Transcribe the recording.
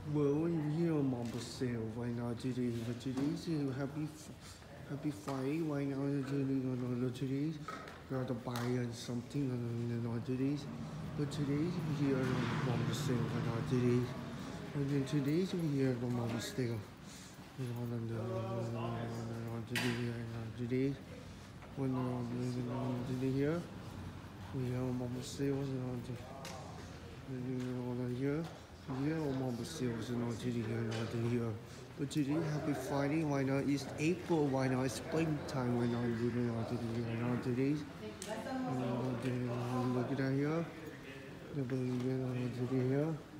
Well, you know, mom was sale right now today, but today's happy Friday right now. Today's got to buy something on today's, but today's we here mom was sale right now today, and then today's we here the mom was sale. Today when today here we have mom was sale here. Yeah, mom was sale here. But today, happy Friday, why not? It's April, why not? It's springtime, why not? Today's. Look at that here. Today here.